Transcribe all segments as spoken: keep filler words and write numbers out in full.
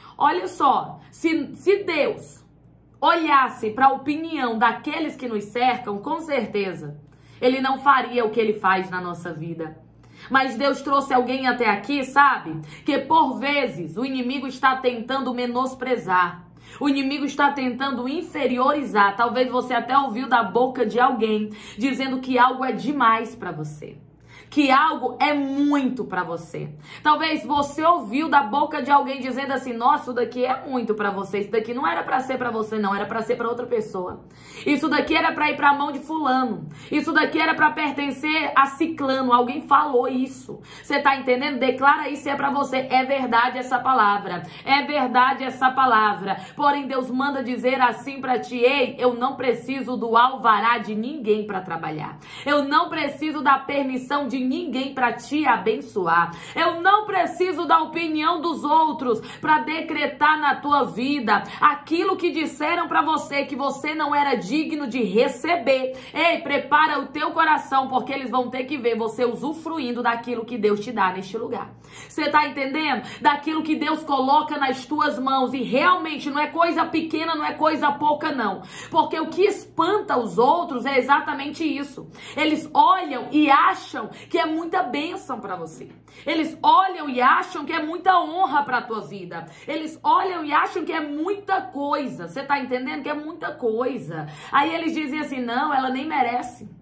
Olha só, se, se Deus olhasse para a opinião daqueles que nos cercam, com certeza, Ele não faria o que Ele faz na nossa vida. Mas Deus trouxe alguém até aqui, sabe? Que por vezes o inimigo está tentando menosprezar. O inimigo está tentando inferiorizar. Talvez você até ouviu da boca de alguém dizendo que algo é demais para você. Que algo é muito para você. Talvez você ouviu da boca de alguém dizendo assim: nossa, isso daqui é muito para você. Isso daqui não era para ser para você, não. Era para ser para outra pessoa. Isso daqui era para ir para a mão de fulano. Isso daqui era para pertencer a ciclano. Alguém falou isso. Você tá entendendo? Declara isso, é para você. É verdade essa palavra. É verdade essa palavra. Porém, Deus manda dizer assim para ti: ei, eu não preciso do alvará de ninguém para trabalhar. Eu não preciso da permissão de ninguém para te abençoar. Eu não preciso da opinião dos outros para decretar na tua vida aquilo que disseram para você que você não era digno de receber. Ei, prepara o teu coração, porque eles vão ter que ver você usufruindo daquilo que Deus te dá neste lugar. Você tá entendendo? Daquilo que Deus coloca nas tuas mãos. E realmente não é coisa pequena, não é coisa pouca, não. Porque o que espanta os outros é exatamente isso. Eles olham e acham que é muita bênção para você. Eles olham e acham que é muita honra para a tua vida. Eles olham e acham que é muita coisa. Você tá entendendo? Que é muita coisa. Aí eles dizem assim: não, ela nem merece.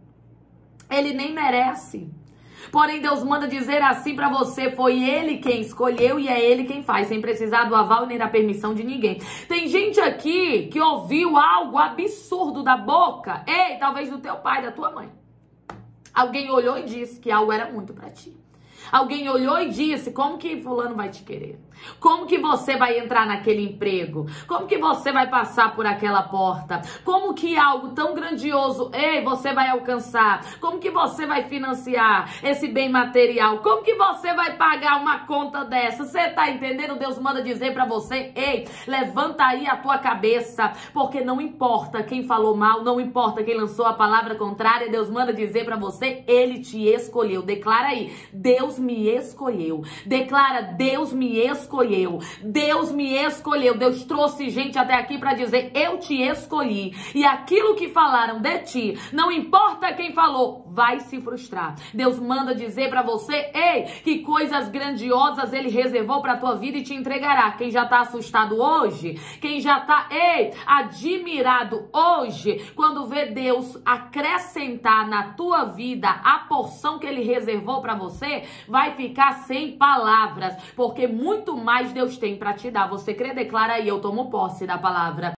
Ele nem merece. Porém, Deus manda dizer assim para você: foi Ele quem escolheu e é Ele quem faz, sem precisar do aval nem da permissão de ninguém. Tem gente aqui que ouviu algo absurdo da boca, ei, talvez do teu pai, da tua mãe. Alguém olhou e disse que algo era muito para ti. Alguém olhou e disse: como que fulano vai te querer? Como que você vai entrar naquele emprego? Como que você vai passar por aquela porta? Como que algo tão grandioso, ei, você vai alcançar? Como que você vai financiar esse bem material? Como que você vai pagar uma conta dessa? Você tá entendendo? Deus manda dizer pra você: ei, levanta aí a tua cabeça, porque não importa quem falou mal, não importa quem lançou a palavra contrária, Deus manda dizer pra você: Ele te escolheu. Declara aí: Deus me escolheu. Declara: Deus me escolheu. Deus me escolheu. Deus trouxe gente até aqui para dizer: eu te escolhi. E aquilo que falaram de ti, não importa quem falou, vai se frustrar. Deus manda dizer para você: ei, que coisas grandiosas Ele reservou para tua vida e te entregará. Quem já tá assustado hoje, quem já tá, ei, admirado hoje, quando vê Deus acrescentar na tua vida a porção que Ele reservou para você, vai ficar sem palavras, porque muito mais Deus tem para te dar. Você crê? Declara aí: eu tomo posse da palavra.